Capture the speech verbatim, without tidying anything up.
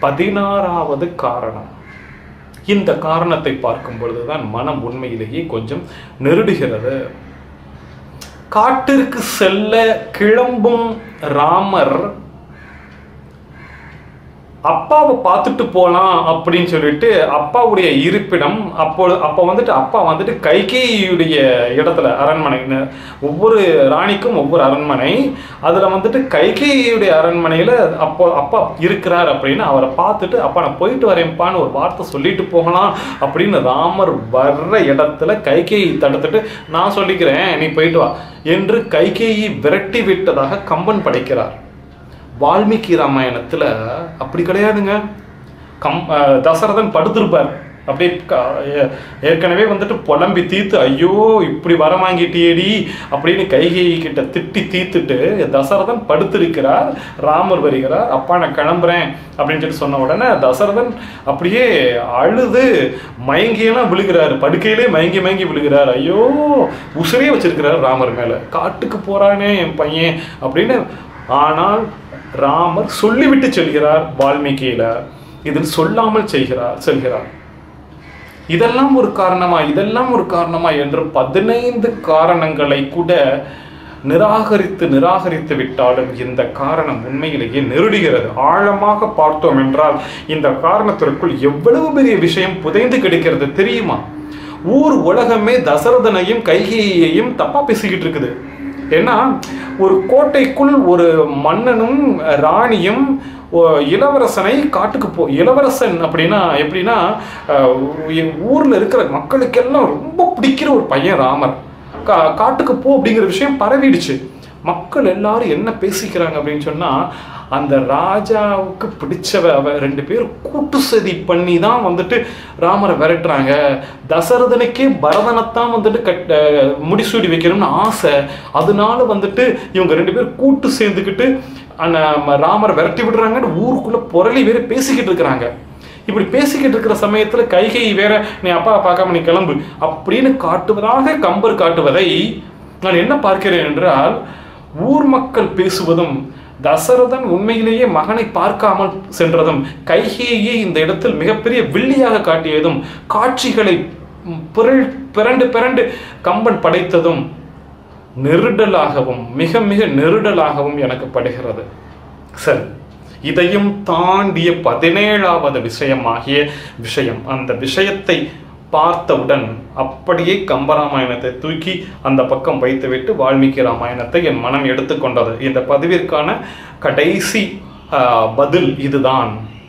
பதினாறாவது காரணம். இந்த காரணத்தை பார்க்கும் பொழுதுதான் மனம் உண்மையிலேயே கொஞ்சம் நெருடுகிறது. காட்டிற்கு செல்ல கிளம்பும் ராமர் அப்பாவை பார்த்துட்டு போகலாம் அப்படின்னு சொல்லிட்டு அப்பாவுடைய இருப்பிடம் அப்போ அப்போ வந்துட்டு அப்பா வந்துட்டு கைகேயியுடைய இடத்துல அரண்மனை, ஒவ்வொரு ராணிக்கும் ஒவ்வொரு அரண்மனை, அதில் வந்துட்டு கைகேயியுடைய அரண்மனையில் அப்போ அப்பா இருக்கிறார் அப்படின்னு அவரை பார்த்துட்டு அப்பா நான் போயிட்டு வரேன்ப்பான்னு ஒரு வார்த்தை சொல்லிட்டு போகலாம் அப்படின்னு ராமர் வர்ற இடத்துல கைகேயி தடுத்துட்டு நான் சொல்லிக்கிறேன் நீ போயிட்டு வா என்று கைகேயி விரட்டி விட்டதாக கம்பன் படைக்கிறார். வால்மீகி ராமாயணத்தில் அப்படி கிடையாதுங்க. கம் தசரதன் படுத்திருப்பார், அப்படியே ஏற்கனவே வந்துட்டு புலம்பி தீர்த்து ஐயோ இப்படி வர வாங்கிட்டேடி அப்படின்னு கைகேயி கிட்ட திட்டி தீர்த்துட்டு தசரதன் படுத்திருக்கிறார். ராமர் வருகிறார், அப்பா நான் கிளம்புறேன் அப்படின்னு சொல்லி சொன்ன உடனே தசரதன் அப்படியே அழுது மயங்கியெல்லாம் விழுகிறாரு, படுக்கையிலே மயங்கி மயங்கி விழுகிறார். ஐயோ உசிரே வச்சிருக்கிறார் ராமர் மேலே, காட்டுக்கு போறானே என் பையன் அப்படின்னு. ஆனால் ராமர் சொல்லிவிட்டு செல்கிறார். வால்மீகியில இதில் சொல்லாமல் செய்கிறார் செல்கிறார். இதெல்லாம் ஒரு காரணமா இதெல்லாம் ஒரு காரணமா என்று பதினைந்து காரணங்களை கூட நிராகரித்து நிராகரித்து விட்டாலும் இந்த காரணம் உண்மையிலேயே நெருடுகிறது. ஆழமாக பார்த்தோம் என்றால் இந்த காரணத்திற்குள் எவ்வளவு பெரிய விஷயம் புதைந்து கிடக்கிறது தெரியுமா? ஊர் உலகமே தசரதனையும் கைகேயையும் தப்பா பேசிக்கிட்டு இருக்குது. ஏன்னா ஒரு கோட்டைக்குள் ஒரு மன்னனும் ராணியும் இளவரசனை காட்டுக்கு போ இளவரசன் அப்படின்னா எப்படின்னா ஊரில் இருக்கிற மக்களுக்கெல்லாம் ரொம்ப பிடிக்கிற ஒரு பையன் ராமர். கா காட்டுக்கு போ அப்படிங்கிற விஷயம் பரவிடுச்சு. மக்கள் எல்லாரும் என்ன பேசிக்கிறாங்க அப்படின்னு சொன்னால் அந்த ராஜாவுக்கு பிடிச்சவ அவ ரெண்டு பேரும் கூட்டு சதி பண்ணி தான் வந்துட்டு ராமரை விரட்டுறாங்க. தசரதனுக்கே பரதனைத்தான் வந்துட்டு கட்ட முடிசூடி வைக்கணும்னு ஆசை, அதனால வந்துட்டு இவங்க ரெண்டு பேரும் கூட்டு சேர்ந்துக்கிட்டு அந்த ராமரை விரட்டி விடுறாங்கன்னு ஊருக்குள்ள புரளி வேற பேசிக்கிட்டு இருக்கிறாங்க. இப்படி பேசிக்கிட்டு இருக்கிற சமயத்துல கைகேயி வேற நீ அப்பா பார்க்காம நீ கிளம்பு அப்படின்னு காட்டுவதாக கம்பர் காட்டுவதை நான் என்ன பார்க்கிறேன் என்றால், ஊர் மக்கள் பேசுவதும் தசரதன் உண்மையிலேயே மகனை பார்க்காமல் சென்றதும் கைகேயை இந்த இடத்தில் மிகப்பெரிய வில்லியாக காட்டியதும் காட்சிகளை பிறண்டு பிறண்டு கம்பன் படைத்ததும் நெருடலாகவும் மிக மிக நெருடலாகவும் எனக்கு படுகிறது. சரி, இதையும் தாண்டிய பதினேழாவது விஷயமாகிய விஷயம், அந்த விஷயத்தை பார்த்தவுடன் அப்படியே கம்பராமாயணத்தை தூக்கி அந்த பக்கம் வைத்துவிட்டு வால்மீகி ராமாயணத்தை என் மனம் எடுத்துக்கொண்டது. இந்த பதிவிற்கான கடைசி பதில் இதுதான்.